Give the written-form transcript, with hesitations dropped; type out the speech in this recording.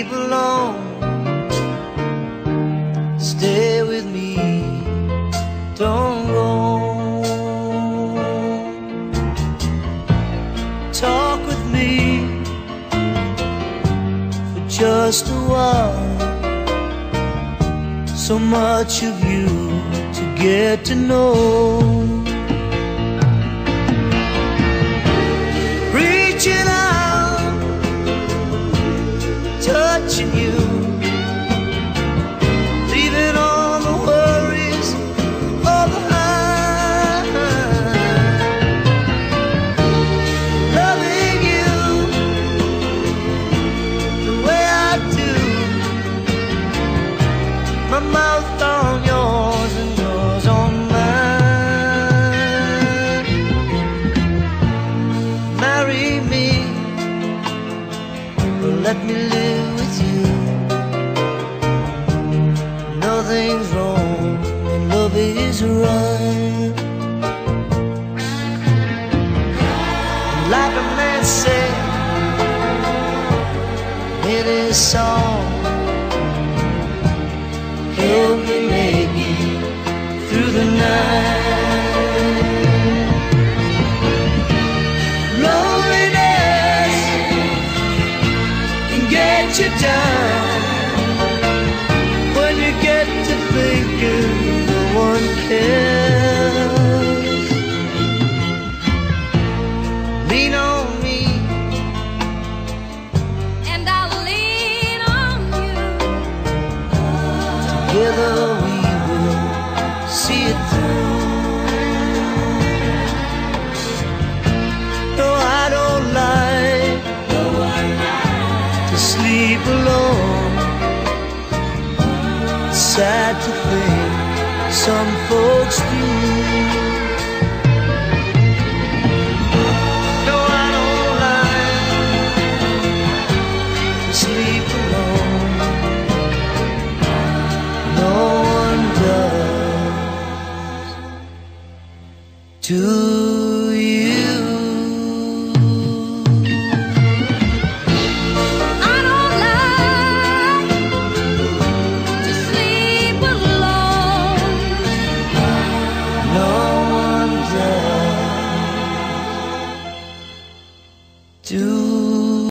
sleep alone. Stay with me, don't go. Talk with me for just a while. So much of you to get to know. Reaching out, touching you, leaving all the worries all behind. Loving you the way I do, my mouth on yours and yours on mine. Marry me, or let me live with you. Nothing's wrong when love is right. Like a man said in his song, help me make it through the night. Loneliness can get you down when you get to thinking no one cares. Lean on me and I'll lean on you. together we will see it through. No, I don't like to sleep alone. It's sad to think some